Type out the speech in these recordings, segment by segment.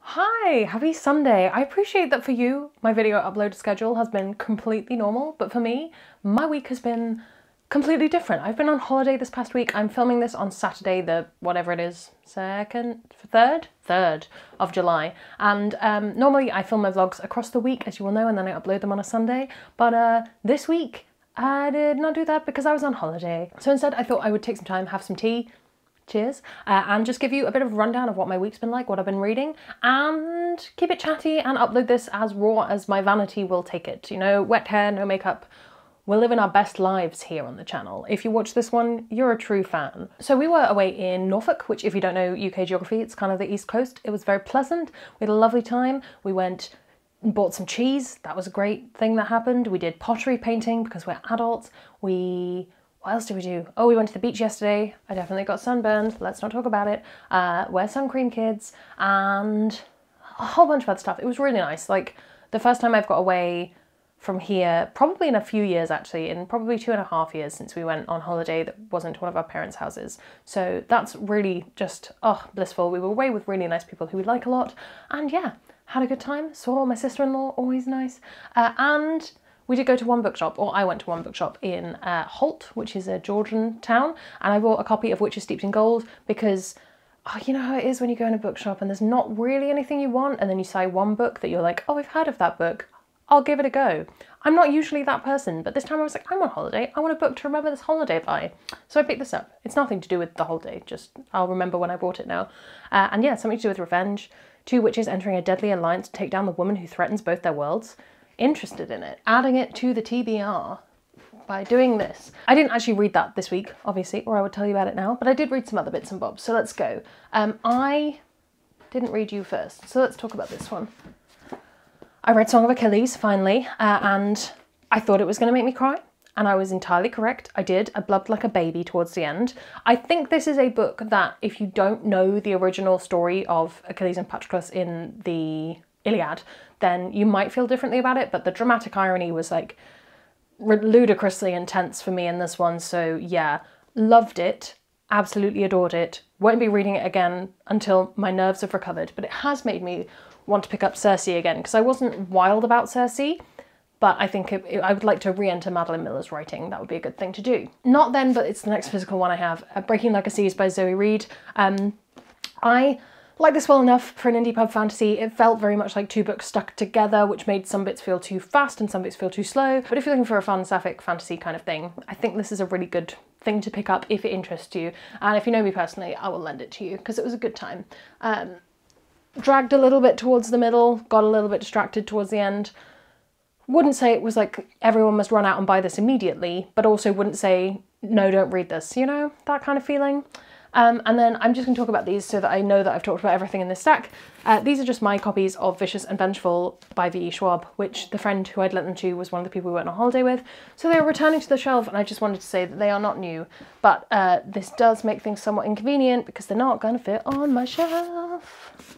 Hi, happy Sunday. I appreciate that for you, my video upload schedule has been completely normal, but for me, my week has been completely different. I've been on holiday this past week. I'm filming this on Saturday, the whatever it is, 3rd of July. And normally I film my vlogs across the week, as you will know, and then I upload them on a Sunday. But this week, I did not do that because I was on holiday. So instead I thought I would take some time, have some tea, cheers, and just give you a bit of a rundown of what my week's been like, what I've been reading, and keep it chatty and upload this as raw as my vanity will take it. You know, wet hair, no makeup. We're living our best lives here on the channel. If you watch this one, you're a true fan. So we were away in Norfolk, which if you don't know UK geography, it's kind of the East Coast. It was very pleasant. We had a lovely time. We went and bought some cheese. That was a great thing that happened. We did pottery painting because we're adults. What else did we do? Oh, we went to the beach yesterday. I definitely got sunburned. Let's not talk about it. Wear sun cream, kids, and a whole bunch of other stuff. It was really nice. Like, the first time I've got away from here, probably in a few years actually, in probably 2.5 years since we went on holiday that wasn't to one of our parents' houses. So that's really just, blissful. We were away with really nice people who we like a lot. And yeah, had a good time. Saw my sister-in-law, always nice. And we did go to one bookshop, or I went to one bookshop in Holt, which is a Georgian town, and I bought a copy of Witches Steeped in Gold because, you know how it is when you go in a bookshop and there's not really anything you want, and then you see one book that you're like, oh, I've heard of that book, I'll give it a go. I'm not usually that person, but this time I was like, I'm on holiday, I want a book to remember this holiday by. So I picked this up. It's nothing to do with the holiday, just I'll remember when I bought it now. And yeah, something to do with revenge. 2 witches entering a deadly alliance to take down the woman who threatens both their worlds. Interested in it, adding it to the TBR by doing this. I didn't actually read that this week, obviously, or I would tell you about it now, but I did read some other bits and bobs, so let's go. I didn't read you first, so let's talk about this one. I read Song of Achilles, finally, and I thought it was going to make me cry, and I was entirely correct. I did. I blubbed like a baby towards the end. I think this is a book that, if you don't know the original story of Achilles and Patroclus in the Iliad, then you might feel differently about it, but the dramatic irony was like ludicrously intense for me in this one, so yeah, loved it, absolutely adored it, won't be reading it again until my nerves have recovered, but it has made me want to pick up Circe again, because I wasn't wild about Circe, but I think I would like to re-enter Madeline Miller's writing. That would be a good thing to do. Not then, but it's the next physical one I have, Breaking Legacies by Zoe Reed. I like this well enough for an indie pub fantasy. It felt very much like 2 books stuck together, which made some bits feel too fast and some bits feel too slow. But if you're looking for a fun sapphic fantasy kind of thing, I think this is a really good thing to pick up if it interests you. And if you know me personally, I will lend it to you because it was a good time. Dragged a little bit towards the middle, got a little bit distracted towards the end. Wouldn't say it was like everyone must run out and buy this immediately, but also wouldn't say, no, don't read this, you know, that kind of feeling. And then I'm just going to talk about these so that I know that I've talked about everything in this stack. These are just my copies of Vicious and Vengeful by V.E. Schwab, which the friend who I'd lent them to was one of the people we went on holiday with. So they are returning to the shelf, and I just wanted to say that they are not new. But this does make things somewhat inconvenient because they're not going to fit on my shelf.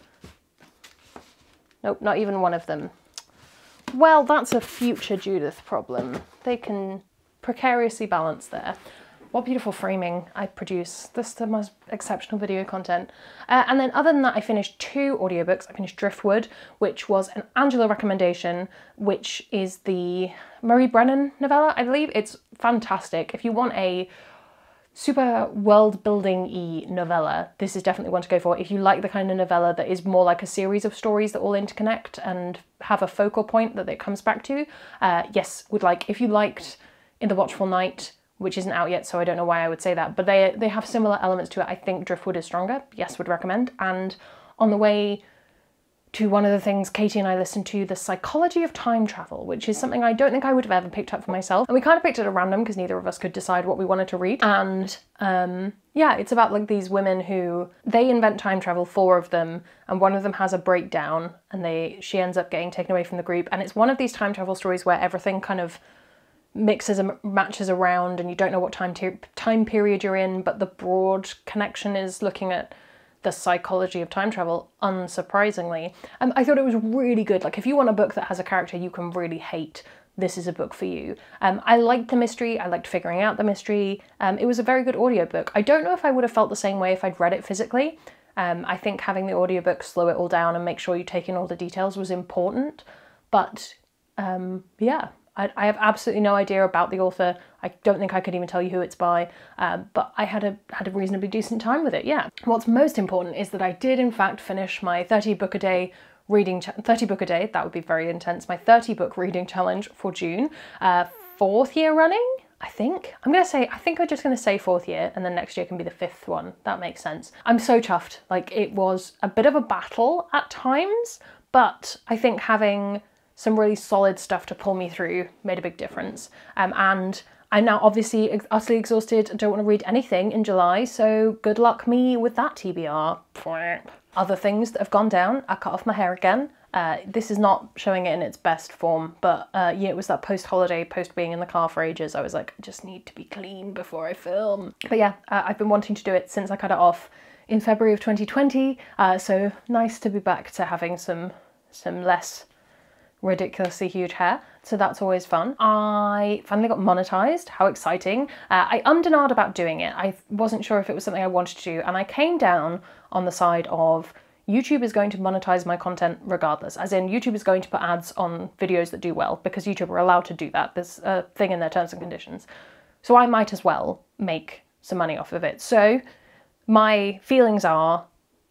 Nope, not even one of them. Well, that's a future Judith problem. They can precariously balance there. What beautiful framing I produce. This is the most exceptional video content. And then other than that, I finished 2 audiobooks. I finished Driftwood, which was an Angela recommendation, which is the Marie Brennan novella, I believe. It's fantastic. If you want a super world-building-y novella, this is definitely one to go for. If you like the kind of novella that is more like a series of stories that all interconnect and have a focal point that it comes back to, yes, would like. If you liked In the Watchful Night, which isn't out yet, so I don't know why I would say that, but they have similar elements to it. I think Driftwood is stronger. Yes, would recommend. And on the way to one of the things Katie and I listened to, The Psychology of Time Travel, which is something I don't think I would have ever picked up for myself. And we kind of picked it at random because neither of us could decide what we wanted to read. And yeah, it's about like these women who, they invent time travel, 4 of them, and one of them has a breakdown and she ends up getting taken away from the group. And it's one of these time travel stories where everything kind of mixes and matches around and you don't know what time period you're in, but the broad connection is looking at the psychology of time travel, unsurprisingly. I thought it was really good. Like, if you want a book that has a character you can really hate, this is a book for you. I liked the mystery, I liked figuring out the mystery. It was a very good audiobook. I don't know if I would have felt the same way if I'd read it physically. I think having the audiobook slow it all down and make sure you take in all the details was important. But yeah, I have absolutely no idea about the author. I don't think I could even tell you who it's by, but I had a reasonably decent time with it, yeah. What's most important is that I did in fact finish my 30 book a day reading 30 book a day, that would be very intense, my 30 book reading challenge for June, 4th year running, I think. I think I'm just gonna say 4th year, and then next year can be the 5th one. That makes sense. I'm so chuffed. Like, it was a bit of a battle at times, but I think having some really solid stuff to pull me through made a big difference. And I'm now obviously utterly exhausted, don't want to read anything in July, so good luck me with that TBR. Other things that have gone down, I cut off my hair again. This is not showing it in its best form, but yeah, it was that post-holiday, post-being in the car for ages, I was like, I just need to be clean before I film. But yeah, I've been wanting to do it since I cut it off in February of 2020, so nice to be back to having some less ridiculously huge hair, so that's always fun. I finally got monetized, how exciting. I ummed and ahed about doing it. I wasn't sure if it was something I wanted to do, and I came down on the side of YouTube is going to monetize my content regardless, as in YouTube is going to put ads on videos that do well, because YouTube are allowed to do that. There's a thing in their terms and conditions. So I might as well make some money off of it. So my feelings are,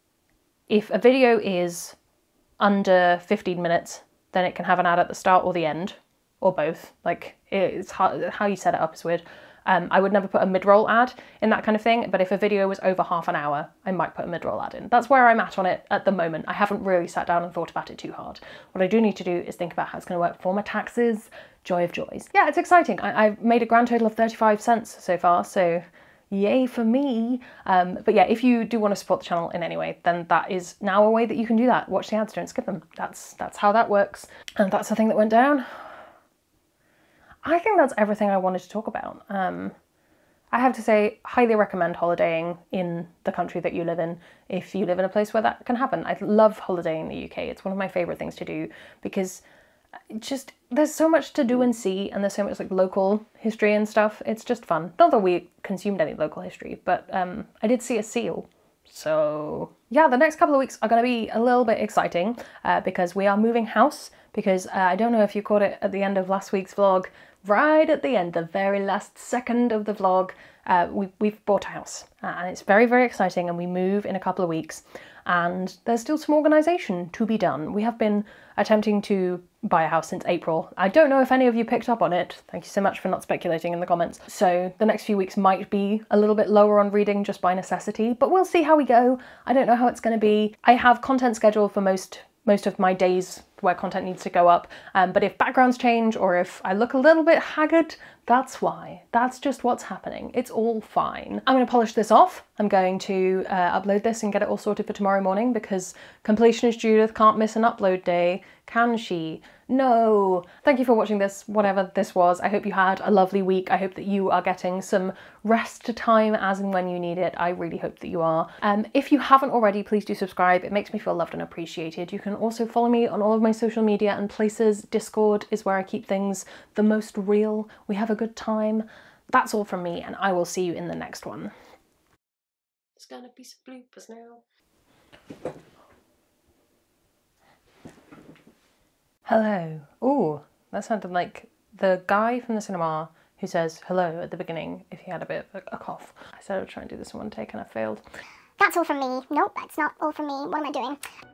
if a video is under 15 minutes, then it can have an ad at the start or the end, or both. Like, it's hard, how you set it up is weird. I would never put a mid-roll ad in that kind of thing, but if a video was over half an hour, I might put a mid-roll ad in. That's where I'm at on it at the moment. I haven't really sat down and thought about it too hard. What I do need to do is think about how it's going to work for my taxes. Joy of joys. Yeah, it's exciting. I've made a grand total of 35 cents so far, so yay for me. But yeah, if you do want to support the channel in any way, then that is now a way that you can do that. Watch the ads, don't skip them. That's how that works. And that's the thing that went down. I think that's everything I wanted to talk about. I have to say, highly recommend holidaying in the country that you live in if you live in a place where that can happen. I love holidaying in the UK. It's one of my favourite things to do because just there's so much to do and see, and there's so much like local history and stuff. It's just fun. Not that we consumed any local history, but I did see a seal. So yeah, the next couple of weeks are going to be a little bit exciting because we are moving house. Because I don't know if you caught it at the end of last week's vlog, right at the end, the very last second of the vlog, we've bought a house and it's very, very exciting, and we move in a couple of weeks and there's still some organisation to be done. We have been attempting to buy a house since April. I don't know if any of you picked up on it. Thank you so much for not speculating in the comments. So the next few weeks might be a little bit lower on reading just by necessity, but we'll see how we go. I don't know how it's going to be. I have content scheduled for most of my days where content needs to go up, but if backgrounds change or if I look a little bit haggard, that's why. That's just what's happening. It's all fine. I'm going to polish this off. I'm going to upload this and get it all sorted for tomorrow morning, because completionist Judith can't miss an upload day, can she? No. Thank you for watching this, whatever this was. I hope you had a lovely week. I hope that you are getting some rest time as and when you need it. I really hope that you are. If you haven't already, please do subscribe. It makes me feel loved and appreciated. You can also follow me on all of my social media and places. Discord is where I keep things the most real. We have a good time. That's all from me, and I will see you in the next one. There's gonna be some bloopers now. Hello. Ooh, that sounded like the guy from the cinema who says hello at the beginning if he had a bit of a cough. I said I would try and do this in one take and I failed. That's all from me. Nope, that's not all from me. What am I doing?